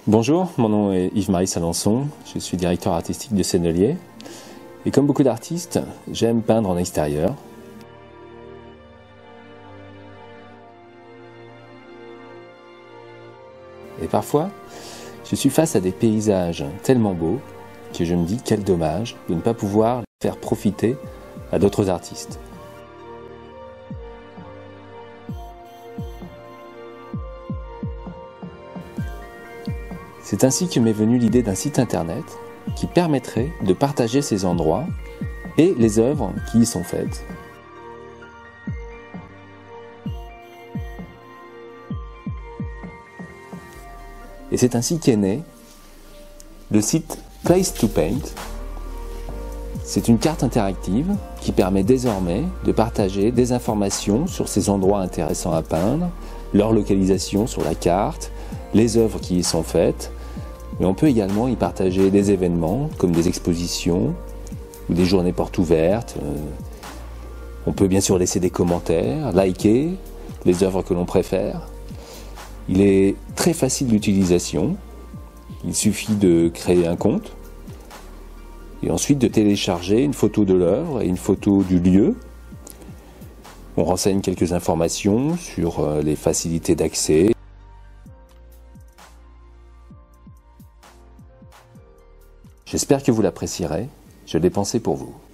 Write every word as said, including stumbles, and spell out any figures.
Bonjour, mon nom est Yves-Marie Salençon, je suis directeur artistique de Sennelier. Et comme beaucoup d'artistes, j'aime peindre en extérieur. Et parfois, je suis face à des paysages tellement beaux que je me dis quel dommage de ne pas pouvoir les faire profiter à d'autres artistes. C'est ainsi que m'est venue l'idée d'un site internet qui permettrait de partager ces endroits et les œuvres qui y sont faites. Et c'est ainsi qu'est né le site Place to Paint. C'est une carte interactive qui permet désormais de partager des informations sur ces endroits intéressants à peindre, leur localisation sur la carte, les œuvres qui y sont faites. Mais on peut également y partager des événements comme des expositions ou des journées portes ouvertes. On peut bien sûr laisser des commentaires, liker les œuvres que l'on préfère. Il est très facile d'utilisation. Il suffit de créer un compte et ensuite de télécharger une photo de l'œuvre et une photo du lieu. On renseigne quelques informations sur les facilités d'accès. J'espère que vous l'apprécierez. Je l'ai pensé pour vous.